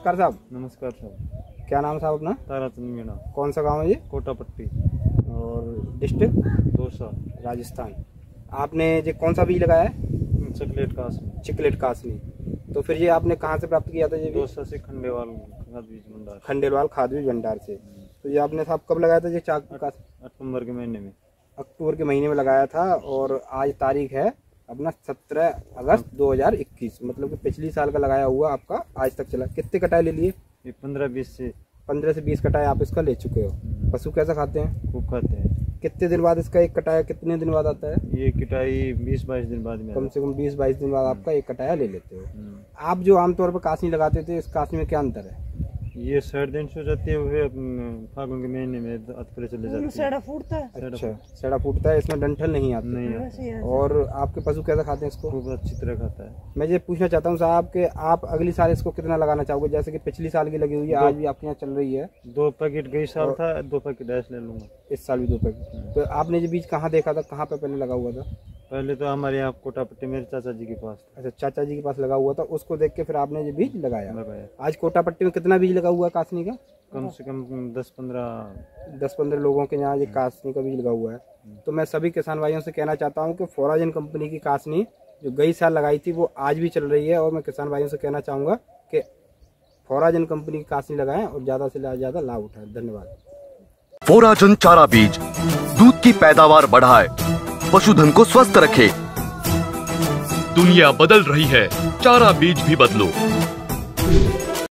नमस्कार साहब। नमस्कार साहब। क्या नाम साहब अपना? ताराचंद मीणा। कौन सा गांव है ये? कोटापट्टी। और डिस्ट्रिक्ट? दौसा, राजस्थान। आपने ये कौन सा बीज लगाया है? चिकलेट कासनी। चिकलेट कासनी। तो फिर ये आपने कहाँ से प्राप्त किया था ये बीज? दौसा से खंडेवाल खाद बीज भंडार। खंडेलवाल खाद बीज भंडार से। तो ये आपने साहब कब लगाया था ये अक्टूबर के महीने में। अक्टूबर के महीने में लगाया था। और आज तारीख है अपना 17 अगस्त 2021, मतलब कि पिछली साल का लगाया हुआ आपका आज तक चला। कितने कटाई ले लिए? ये 15-20 से 20 कटाई आप इसका ले चुके हो। पशु कैसा खाते हैं? खूब खाते हैं। कितने दिन बाद इसका एक कटाया कितने दिन बाद आता है? ये कटाई 20-22 दिन बाद में। कम से कम 20-22 दिन बाद आपका एक कटाया ले लेते हो। आप जो आमतौर पर कासनी लगाते थे, इस कासनी में क्या अंतर है? ये 60 दिन से जाते हुए फागुन के महीने में अतपरे चले जाते हैं। सड़ा फूटता है। अच्छा, सड़ा फूटता है, इसमें डंठल नहीं आती। नहीं आती। और आपके पशु कैसा खाते हैं इसको? खूब अच्छी तरह खाता है। मैं ये पूछना चाहता हूँ साहब कि आप अगली साल इसको कितना लगाना चाहोगे? जैसे कि पिछली साल की लगी हुई है, आज भी आपके यहाँ चल रही है। 2 पैकेट गई साल था, 2 पैकेट ऐसे ले लूंगा। इस साल भी 2 पैकेट। तो आपने ये बीज कहाँ देखा था, कहाँ पे पहले लगा हुआ था? पहले तो हमारे यहाँ कोटापट्टी मेरे चाचा जी के पास था। अच्छा, चाचा जी के पास लगा हुआ था, उसको देख के फिर आपने ये बीज लगाया। आज कोटापट्टी में कितना बीज लगा हुआ है कासनी का? कम से कम 10-15 लोगों के यहाँ ये कासनी का बीज लगा हुआ है। तो मैं सभी किसान भाइयों से कहना चाहता हूँ कि फोराजेन कंपनी की कासनी जो गई साल लगाई थी वो आज भी चल रही है। और मैं किसान भाइयों से कहना चाहूँगा कि फोराजेन कंपनी की कासनी लगाएं और ज़्यादा से ज़्यादा लाभ उठाएं। धन्यवाद। फोराजेन चारा बीज दूध की पैदावार बढ़ाए, पशुधन को स्वस्थ रखे। दुनिया बदल रही है, चारा बीज भी बदलो।